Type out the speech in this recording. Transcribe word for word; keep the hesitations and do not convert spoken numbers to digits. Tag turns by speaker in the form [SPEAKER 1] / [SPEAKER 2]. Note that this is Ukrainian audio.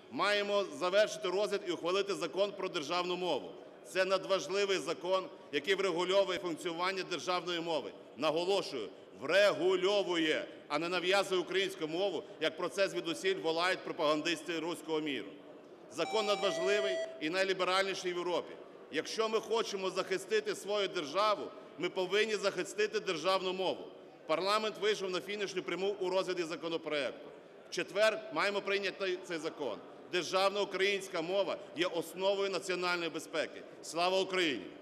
[SPEAKER 1] Маємо завершити розгляд і ухвалити Закон про державну мову. Це надважливий закон, який врегульовує функціонування державної мови. Наголошую, врегульовує, а не нав'язує українську мову, як про це звідусіль волають пропагандисти руського міру. Закон надважливий і найліберальніший в Європі. Якщо ми хочемо захистити свою державу, ми повинні захистити державну мову. Парламент вийшов на фінішну пряму у розгляді законопроекту. В четвер маємо прийняти цей закон. Державна українська мова є основою національної безпеки. Слава Україні!